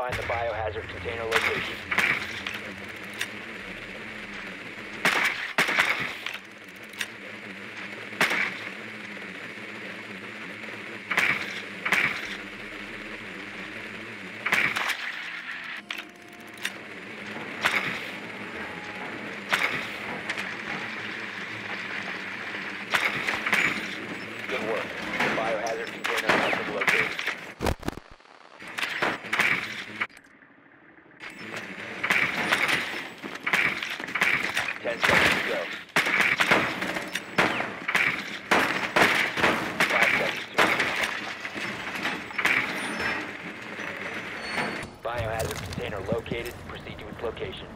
find the biohazard container location. Good work. The biohazard container has been located. Ten seconds to go. 5 seconds to go. Biohazard container located. Proceed to its location.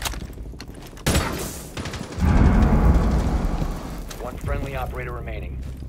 Friendly operator remaining.